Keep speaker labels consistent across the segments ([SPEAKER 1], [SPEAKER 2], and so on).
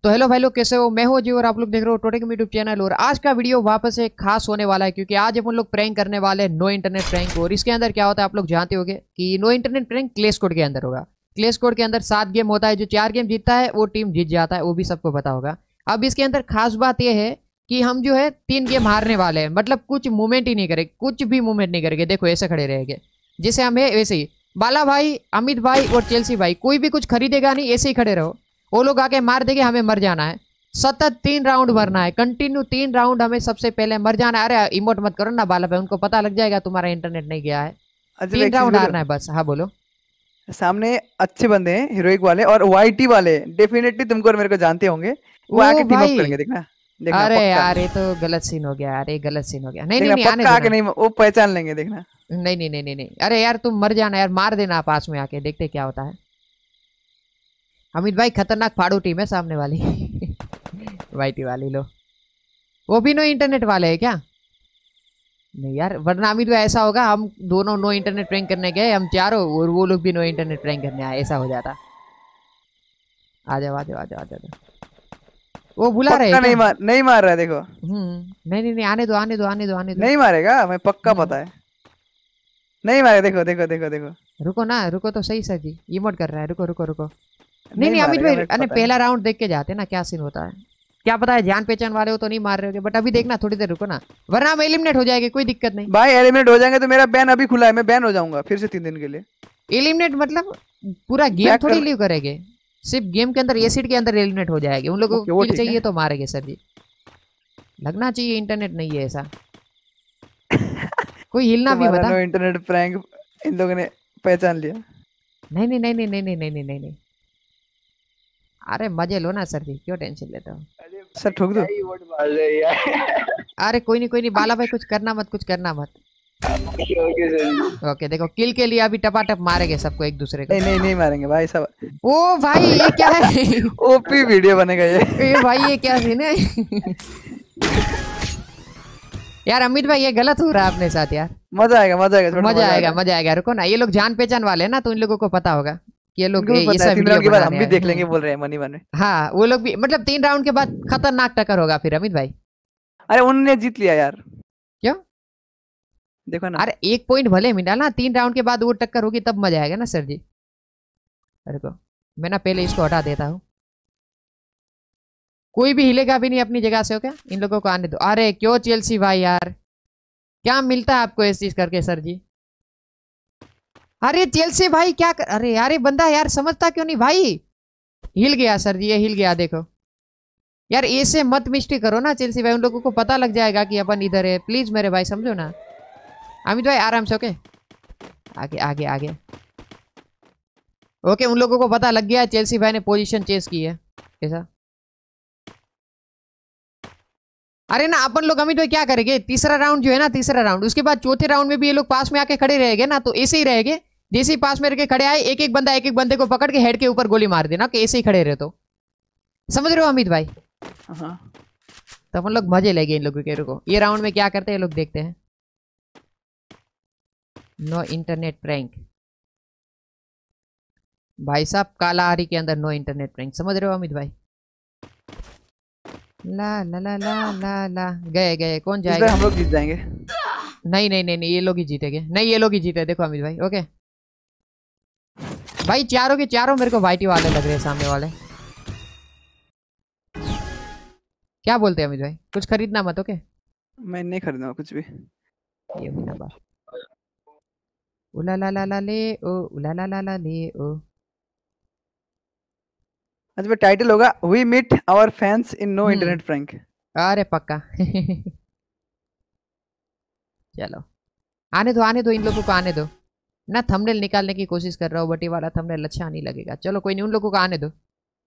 [SPEAKER 1] तो हेलो भाई लोग, कैसे हो? मैं हूं जी और आप लोग देख रहे हो टोटेक यूट्यूब चैनल। और आज का वीडियो वापस एक खास होने वाला है क्योंकि आज अपन लोग प्रैंक करने वाले हैं नो इंटरनेट प्रैंक। और इसके अंदर क्या होता है आप लोग जानते होंगे कि no internet prank clash code के अंदर होगा। क्लैश कोड के अंदर 7 गेम होता है, जो 4 गेम जीतता है वो टीम जीत जाता है, वो भी सबको पता होगा। अब इसके अंदर खास बात यह है कि हम जो है 3 गेम हारने वाले हैं, मतलब कुछ मूवमेंट ही नहीं करेंगे, कुछ भी मूवमेंट नहीं करेंगे। देखो ऐसे खड़े रहेंगे जैसे हम है वैसे ही। बाला भाई, अमित भाई और चेल्सी भाई कोई भी कुछ खरीदेगा नहीं, ऐसे ही खड़े रहो। वो लोग आके मार देंगे, हमें मर जाना है। सतत 3 राउंड भरना है, कंटिन्यू 3 राउंड हमें सबसे पहले मर जाना है। अरे इमोट मत करो ना बाला भाई, उनको पता लग जाएगा तुम्हारा इंटरनेट नहीं गया है। 3 राउंड हारना है बस। हाँ बोलो।
[SPEAKER 2] सामने अच्छे बंदे हैं, हीरोइक वाले और वाईटी वाले, डेफिनेटली तुमको और मेरे को जानते होंगे। वो आके टीम अप करेंगे, देखना देखना।
[SPEAKER 1] अरे
[SPEAKER 2] पक्का
[SPEAKER 1] यार ये तो गलत सीन हो गया, अरे गलत सीन हो गया। नहीं नहीं
[SPEAKER 2] देखना,
[SPEAKER 1] नहीं, आने
[SPEAKER 2] पक्का आके
[SPEAKER 1] देना।
[SPEAKER 2] नहीं, वो पहचान लेंगे, देखना।
[SPEAKER 1] नहीं नहीं नहीं नहीं नहीं, अरे यार तुम मर जाना यार, मार देना पास में आके, देखते क्या होता है। अमित भाई खतरनाक फाड़ू टीम है सामने वाली। वाईटी वाली लो, वो भी नो इंटरनेट वाले है क्या? नहीं यार, वरना अमित भाई ऐसा होगा हम दोनों नो इंटरनेट प्रैंक करने गए, हम चारों, और वो लोग भी नो इंटरनेट प्रैंक करने आए, ऐसा हो जाता। आ जाओ आ जाओ आ जाओ आ जाओ। वो बुला रहे हैं क्या?
[SPEAKER 2] नहीं मार रहा है, देखो।
[SPEAKER 1] नहीं नहीं नहीं, आने दो आने दो आने दो आने दो।
[SPEAKER 2] नहीं मारेगा, मैं पक्का पता है। नहीं मारे, देखो देखो देखो देखो।
[SPEAKER 1] रुको ना, रुको तो सही सर जी, इमोट कर रहा है, रुको रुको रुको। नहीं
[SPEAKER 2] नहीं
[SPEAKER 1] नहीं अमित
[SPEAKER 2] मारेगा,
[SPEAKER 1] भाई,
[SPEAKER 2] मेरे को
[SPEAKER 1] अरे
[SPEAKER 2] पता
[SPEAKER 1] पहला
[SPEAKER 2] है।
[SPEAKER 1] राउंड देख के जाते ना क्या सीन होता है। क्या पता है जान पहचान वाले हो तो नहीं मार रहे होगे, बट अभी देखना, थोड़ी देर रुको ना, वरना हम एलिमिनेट हो जाएंगे, कोई दिक्कत नहीं।
[SPEAKER 2] भाई एलिमिनेट हो जाएंगे तो मेरा बैन अभी खुला है, मैं बैन हो जाऊंगा फिर से 3 दिन के लिए।
[SPEAKER 1] एलिमिनेट मतलब पूरा गेम
[SPEAKER 2] बैक
[SPEAKER 1] थोड़ी
[SPEAKER 2] कर।
[SPEAKER 1] लीव करेंगे, सिर्फ गेम के अंदर एसिड के अंदर एलिमिनेट हो जाएंगे। उन लोगों
[SPEAKER 2] ओके,
[SPEAKER 1] को
[SPEAKER 2] वो
[SPEAKER 1] किल
[SPEAKER 2] ठीक है।
[SPEAKER 1] चाहिए तो मारेंगे सर जी। लगना चाहिए इंटरनेट नहीं है ऐसा। कोई हिलना भी
[SPEAKER 2] तुम्हारा
[SPEAKER 1] बता।
[SPEAKER 2] नो इंटरनेट प्रैंक इन लोगों ने पहचान लिया।
[SPEAKER 1] नहीं नहीं नहीं नहीं नहीं नहीं नहीं नहीं नहीं। अरे मजे लो ना सर जी, क्यों टेंशन लेते हो?
[SPEAKER 2] सर ठोक दो।
[SPEAKER 1] अरे कोई नहीं बाला भाई, कुछ करना मत, कुछ करना मत। ओके देखो, किल के लिए अभी टपाटप मारेंगे सबको एक दूसरे को।
[SPEAKER 2] नहीं नहीं नहीं मारेंगे भाई सब।
[SPEAKER 1] ओ भाई ये क्या है?
[SPEAKER 2] ओपी वीडियो बनेगा ये।
[SPEAKER 1] ए भाई ये क्या सीन है? यार अमित भाई ये गलत हो रहा है अपने साथ यार।
[SPEAKER 2] मजा आएगा मजा आएगा,
[SPEAKER 1] मजा आएगा मजा आएगा। रुको ना, ये लोग जान पहचान वाले हैं ना, तो इन लोगों को पता होगा कि ये लोग ये
[SPEAKER 2] पता
[SPEAKER 1] सब
[SPEAKER 2] है, 3
[SPEAKER 1] वीडियो
[SPEAKER 2] राउंड के बाद
[SPEAKER 1] बनाने
[SPEAKER 2] हम भी
[SPEAKER 1] आए।
[SPEAKER 2] देख लेंगे, बोल रहे हैं मनी मन में।
[SPEAKER 1] हाँ वो लोग भी, मतलब 3 राउंड के बाद खतरनाक टक्कर होगा फिर अमित भाई।
[SPEAKER 2] अरे उन्होंने जीत लिया यार।
[SPEAKER 1] क्यों?
[SPEAKER 2] देखो ना।
[SPEAKER 1] अरे 1 पॉइंट भले मिला ना, 3 राउंड के बाद वो टक्कर होगी तब मजा आएगा ना सर जी। अरे को मैं ना पहले इसको हटा देता हूँ, कोई भी हिलेगा भी नहीं अपनी जगह से। हो क्या? इन लोगों को आने दो। अरे क्यों चेल्सी भाई यार, क्या मिलता है आपको इस चीज करके सर जी? अरे चेल्सी भाई क्या कर... अरे यार ये बंदा यार समझता क्यों नहीं भाई? हिल गया सर जी, ये हिल गया देखो। यार ऐसे मत मिस्टेक करो ना चेल्सी भाई, उन लोगों को पता लग जाएगा कि अपन इधर है। प्लीज मेरे भाई समझो ना। अमित भाई आराम से। ओके आगे आगे आगे। ओके उन लोगों को पता लग गया चेल्सी भाई ने पोजीशन चेंज की है। कैसा? अरे ना अपन लोग अमित भाई क्या करेंगे, तीसरा राउंड जो है ना, तीसरा राउंड, उसके बाद चौथे राउंड में भी ये लोग पास में आके खड़े रहेंगे ना, तो ऐसे ही रहेंगे। जैसे ही पास में रह के खड़े आए, एक एक बंदे को पकड़ के हेड के ऊपर गोली मार देना, कि ऐसे ही खड़े रहे। तो समझ रहे हो अमित भाई?
[SPEAKER 2] हाँ।
[SPEAKER 1] तो अपन लोग मजे लेंगे इन लोगों के। रुको ये राउंड में क्या करते हैं लोग, देखते हैं। नो इंटरनेट प्रैंक भाई साहब, कालाहारी के अंदर नो इंटरनेट प्रैंक, समझ रहे हो अमित भाई? ला ला ला ला ला ला, गए गए, कौन जाएगा?
[SPEAKER 2] हम लोग जीत जाएंगे।
[SPEAKER 1] नहीं नहीं नहीं नहीं, ये लोग ही जीतेंगे। नहीं ये लोग ही जीते, देखो अमित भाई। ओके भाई चारों के चारों मेरे को वाइटी वाले लग रहे हैं, सामने वाले। क्या बोलते हैं अमित भाई? कुछ खरीदना मत। ओके
[SPEAKER 2] मैं नहीं खरीदूंगा कुछ भी।
[SPEAKER 1] ये हुई ना बात। उला ला ला ला ले ओ, उला ला ला ला ले ओ।
[SPEAKER 2] आज में टाइटल होगा we meet our fans in no internet prank.
[SPEAKER 1] अरे पक्का। चलो आने दो इन लोगों को, आने दो ना। थंबनेल निकालने की कोशिश कर रहा हूँ, बट ये वाला थंबनेल अच्छा नहीं लगेगा। चलो कोई नहीं, उन लोगों को आने दो।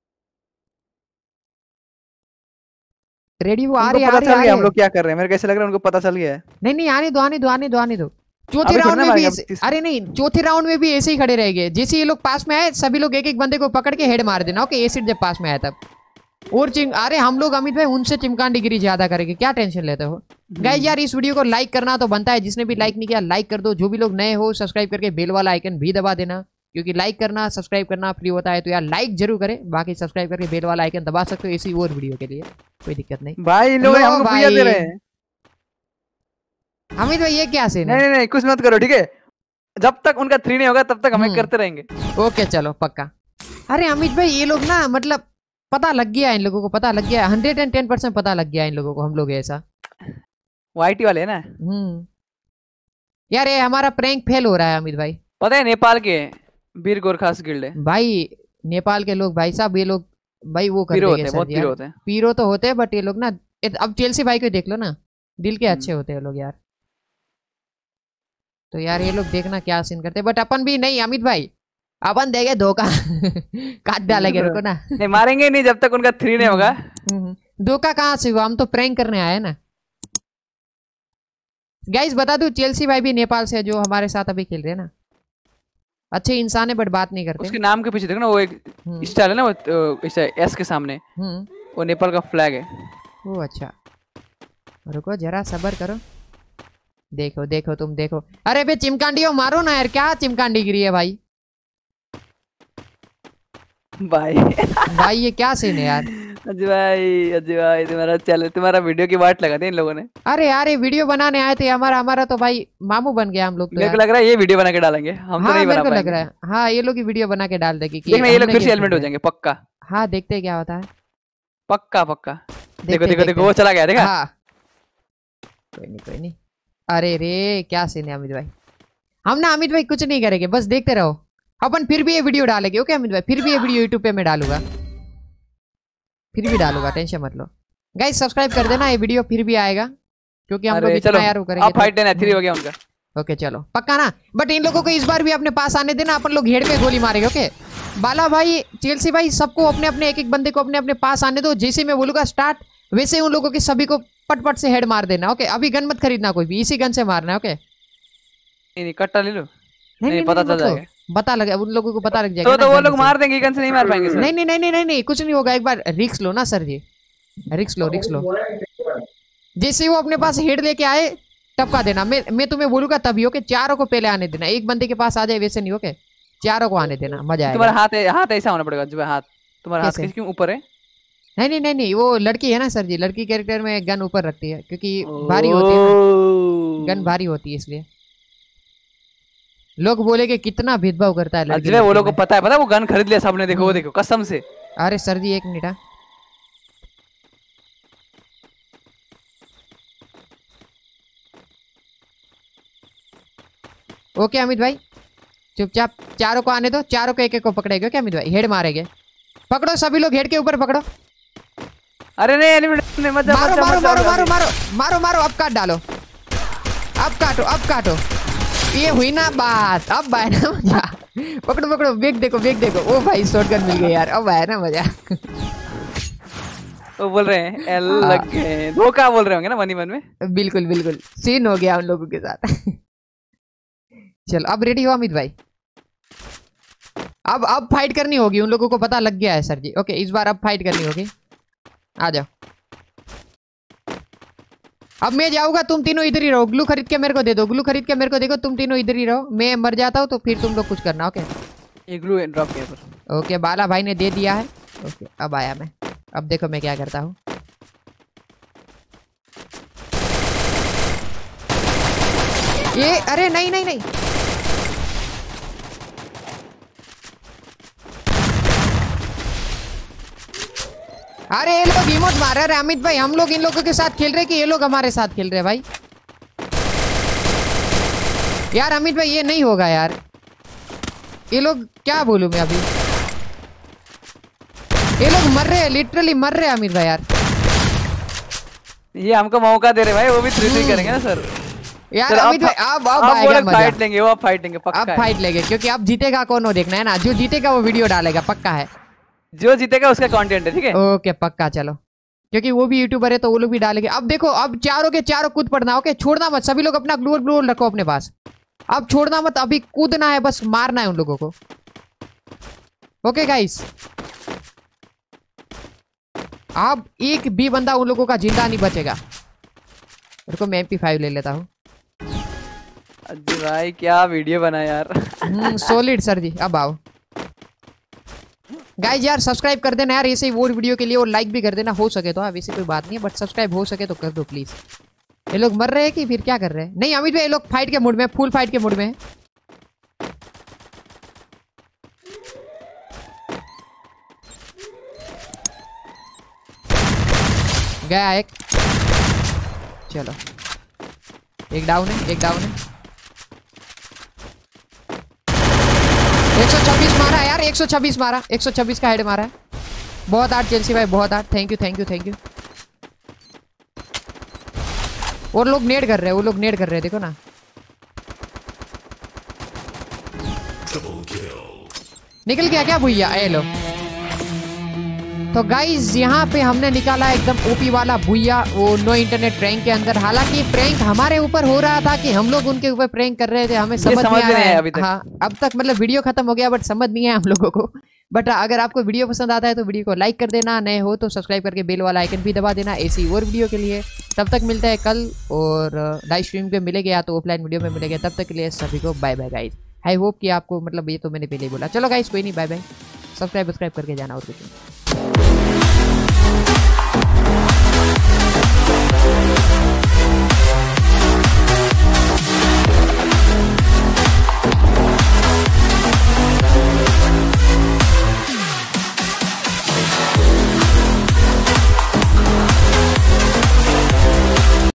[SPEAKER 1] रेडी वो आ रही है।
[SPEAKER 2] हम लोग क्या कर रहे हैं, मेरे कैसे लग रहा है उनको पता चल गया है।
[SPEAKER 1] नहीं नहीं आने दो आने दो आने दो आने दो। चौथे राउंड में भी अरे नहीं, चौथे राउंड में भी ऐसे ही खड़े रहेंगे। जैसे ये लोग पास में आए, सभी लोग एक एक बंदे को पकड़ के हेड मार देना। ओके एसिड जब पास में आया तब। और अरे हम लोग अमित भाई उनसे चिमकान डिग्री ज्यादा करेंगे, क्या टेंशन लेते हो? गाइस यार इस वीडियो को लाइक करना तो बनता है, जिसने भी लाइक नहीं किया लाइक कर दो। जो भी लोग नए हो सब्सक्राइब करके बेल वाला आइकन भी दबा देना, क्योंकि लाइक करना सब्सक्राइब करना फ्री होता है, तो यार लाइक जरूर करें, बाकी सब्सक्राइब करके बेल वाला आइकन दबा सकते हो इसी और वीडियो के लिए, कोई दिक्कत नहीं।
[SPEAKER 2] भाई इन लोग हमको भैया दे रहे हैं।
[SPEAKER 1] अमित भाई ये क्या सीन है?
[SPEAKER 2] नहीं नहीं कुछ मत करो, ठीक है, जब तक उनका 3 नहीं होगा तब तक हमें करते रहेंगे।
[SPEAKER 1] ओके चलो पक्का। अरे अमित भाई ये लोग ना मतलब पता लग गया इन लोगों को, पता लग गया 110% पता लग गया इन लोगों को, हम लोग ऐसा
[SPEAKER 2] वाईटी वाले है ना।
[SPEAKER 1] यार ये हमारा प्रैंक फेल हो रहा है अमित भाई।
[SPEAKER 2] पता है नेपाल के वीर गोरखास गिल्ड है
[SPEAKER 1] भाई, नेपाल के लोग भाई साहब, ये लोग भाई वो कर देंगे सर यार, पीरो तो होते हैं बट ये लोग ना, अब चेल्सी भाई को देख लो ना, दिल के अच्छे होते हैं लोग यार। तो यार ये लोग देखना क्या सीन करते हैं, बट अपन भी नहीं अमित भाई, अपन देंगे धोखा काट डालेंगे रुको ना।
[SPEAKER 2] नहीं मारेंगे नहीं जब तक उनका 3 नहीं होगा।
[SPEAKER 1] धोखा कहाँ से हुआ, हम तो प्रैंक करने आए ना। गाइस बता दूं चेल्सी भाई भी नेपाल से, जो हमारे साथ अभी खेल रहे हैं ना, अच्छे इंसान है बट बात नहीं करते।
[SPEAKER 2] उसके नाम के पीछे देखो ना, वो एक स्टाइल है ना, वो एस के सामने वो नेपाल का फ्लैग है।
[SPEAKER 1] वो अच्छा, रुको जरा सब्र करो, देखो देखो तुम देखो। अरे बे चिमकांडियों मारो ना यार, क्या चिमकांडी गिरी है भाई।
[SPEAKER 2] भाई
[SPEAKER 1] भाई ये क्या सीन है यार।
[SPEAKER 2] अजय भाई तुम्हारा चैनल, तुम्हारा वीडियो की वाट लगा दी इन लोगों ने।
[SPEAKER 1] अरे यार ये वीडियो बनाने आए थे, हमारा तो भाई मामू बन गया हम लोग। तो
[SPEAKER 2] मेरे को लग रहा है ये वीडियो बना के डालेंगे हम।
[SPEAKER 1] हाँ,
[SPEAKER 2] तो नहीं बना पाएंगे।
[SPEAKER 1] लग रहा है हाँ, ये लोग वीडियो बना के डाल देगी।
[SPEAKER 2] देखना ये लोग फिर से हेलमेट हो जाएंगे पक्का।
[SPEAKER 1] हाँ देखते हैं क्या होता है,
[SPEAKER 2] पक्का पक्का। देखो देखो देखो वो चला गया, देखा।
[SPEAKER 1] हाँ कोई नहीं। अरे रे क्या सीन है अमित भाई। हम ना अमित भाई कुछ नहीं करेंगे, बस देखते रहो, अपन फिर भी ये वीडियो डालेंगे। ओके अमित भाई, फिर भी ये वीडियो यूट्यूब पे मैं डालूंगा, फिर भी डालूंगा, टेंशन मत लो। गाइस सब्सक्राइब कर देना, ये वीडियो फिर भी आएगा, क्योंकि हम लोग इतना यार वो करेंगे।
[SPEAKER 2] अब फाइट देना 3 हो गया उनका।
[SPEAKER 1] ओके चलो पक्का ना, बट इन लोगों को इस बार भी अपने पास आने देना, अपन लोग हेड पे गोली मारेंगे। ओके बाला भाई चेल्सी भाई सबको अपने अपने एक एक बंदे को अपने अपने पास आने दो, जैसे मैं बोलूंगा स्टार्ट वैसे उन लोगों के सभी को पट से हेड मार देना। ओके अभी गन मत खरीदना कोई भी, इसी गन से मारना है। ओके
[SPEAKER 2] नहीं कट्टा ले लो।
[SPEAKER 1] नहीं
[SPEAKER 2] पता चल जाएगा,
[SPEAKER 1] पता लगे उन लोगों को, पता लग जाएगा
[SPEAKER 2] तो वो लोग मार देंगे, गन से नहीं मार पाएंगे सर।
[SPEAKER 1] नहीं कुछ नहीं होगा, एक बार रिक्स लो ना सर जी, रिक्स लो। जैसे वो अपने पास हेड लेके आए टपका देना, मैं तुम्हें बोलूंगा तभी। ओके चारों को पहले आने देना, एक बंदे के पास आ जाए वैसे नहीं। ओके चारों को आने देना, मजा आएगा।
[SPEAKER 2] तुम्हारा हाथ ऐसा होना पड़ेगा जो हाथ तुम्हारा हाथ क्यों ऊपर है?
[SPEAKER 1] नहीं वो लड़की है ना सर जी, लड़की कैरेक्टर में गन ऊपर रखती है क्योंकि भारी होती है ना, गन भारी होती है इसलिए। लोग बोले कि कितना भेदभाव करता है लड़की।
[SPEAKER 2] वो लोग को पता है, वो गन खरीद लिया सबने। देखो वो देखो कसम से।
[SPEAKER 1] अरे सर जी एक मिनट, ओके अमित भाई चुपचाप चारों को आने दो, चारों को एक एक को पकड़ेगा क्या अमित भाई, हेड मारेंगे। पकड़ो सभी लोग हेड के ऊपर पकड़ो।
[SPEAKER 2] अरे नहीं मत
[SPEAKER 1] मारो मारो मारो मारो मारो मारो मारो, अब काट डालो, अब काटो। ये हुई ना बात, अब आया ना मजा। पकड़ो वेग देखो। ओ भाई शॉटगन मिल गई यार, अब आया ना मजा।
[SPEAKER 2] वो बोल रहे हैं एल लग गए, धोखा बोल रहे होंगे ना मन ही मन में।
[SPEAKER 1] बिल्कुल सीन हो गया उन लोगों के साथ। चलो अब रेडी हो अमित भाई, अब फाइट करनी होगी, उन लोगों को पता लग गया है सर जी। ओके इस बार अब फाइट करनी होगी, आ जाओ। अब मैं जाऊंगा, तुम तीनों इधर ही रहो, ग्लू खरीद के मेरे को दे दो, ग्लू खरीद के मेरे को देखो, तुम तीनों इधर ही रहो, मैं मर जाता हूँ तो फिर तुम लोग कुछ करना। ओके
[SPEAKER 2] ये ग्लू ड्रॉप किया पर।
[SPEAKER 1] ओके बाला भाई ने दे दिया है। ओके अब आया मैं, अब देखो मैं क्या करता हूँ। ये अरे नहीं अरे ये लोग इमोट मार रहे हैं अमित भाई, हम लोग इन लोगों के साथ खेल रहे कि ये लोग हमारे साथ खेल रहे हैं भाई। यार अमित भाई ये नहीं होगा यार, ये लोग क्या बोलूं मैं अभी, ये लोग मर रहे हैं, लिटरली मर रहे हैं अमित भाई यार।
[SPEAKER 2] ये हमको मौका दे रहे भाई, वो भी 3-3 करेंगे ना सर।
[SPEAKER 1] यार अमित भाई अब आएगा मजा,
[SPEAKER 2] फाइट लेंगे, वो अब फाइट लेंगे पक्का।
[SPEAKER 1] अब फाइट लेंगे क्योंकि अब जीतेगा कौन वो देखना है ना, जो जीतेगा वो वीडियो डालेगा पक्का है,
[SPEAKER 2] जो जीतेगा उसका कंटेंट है, ठीक है।
[SPEAKER 1] ओके पक्का चलो, क्योंकि वो भी यूट्यूबर है तो वो लोग भी डालेंगे। अब देखो अब चारों के चारों कूद पड़ना। ओके छोड़ना मत, सभी लोग अपना ग्लू रखो अपने पास, अब छोड़ना मत, अभी कूदना है, बस मारना है उन लोगों को। ओके गाइस अब एक भी बंदा उन लोगों का जिंदा नहीं बचेगा। रुको मैं MP5 ले लेता हूँ।
[SPEAKER 2] अजी भाई क्या वीडियो बना यार।
[SPEAKER 1] Solid sir ji. अब आओ गाइज यार, सब्सक्राइब कर देना यार ऐसे ही और वीडियो के लिए, और लाइक भी कर देना हो सके तो। वैसे कोई बात नहीं है, बट सब्सक्राइब हो सके तो कर दो प्लीज। ये लोग मर रहे हैं कि फिर क्या कर रहे हैं? नहीं अमित भाई, ये लोग फाइट के मूड में, फुल फाइट के मूड में है। गया एक, चलो एक डाउन है, एक डाउन है। 126 मारा यार, 126 मारा, 126 का हेड मारा है। बहुत आर्ट चेल्सी भाई, बहुत art. Thank you thank you thank you. और लोग नेड कर रहे हैं, वो लोग नेड कर रहे हैं, देखो ना। निकल गया क्या भुइया? ए लो। तो गाइज यहाँ पे हमने निकाला एकदम ओपी वाला भुइया, वो नो इंटरनेट प्रैंक के अंदर। हालांकि प्रैंक हमारे ऊपर हो रहा था कि हम लोग उनके ऊपर प्रैंक कर रहे थे, हमें समझ नहीं आ रहा है अभी तक। हाँ अब तक मतलब वीडियो खत्म हो गया, बट समझ नहीं है हम लोगों को। बट अगर आपको वीडियो पसंद आता है तो वीडियो को लाइक कर देना, नए हो तो सब्सक्राइब करके बेल वाला आइकन भी दबा देना ऐसी और वीडियो के लिए। तब तक मिलते हैं कल, और लाइव स्ट्रीम पे मिलेंगे या तो ऑफलाइन वीडियो में मिलेंगे। तब तक के लिए सभी को bye bye guys. I hope कि आपको मतलब ये तो मैंने पहले ही बोला। चलो गाइज कोई नहीं, बाय बाय। सब्सक्राइब करके जाना और कुछ नहीं।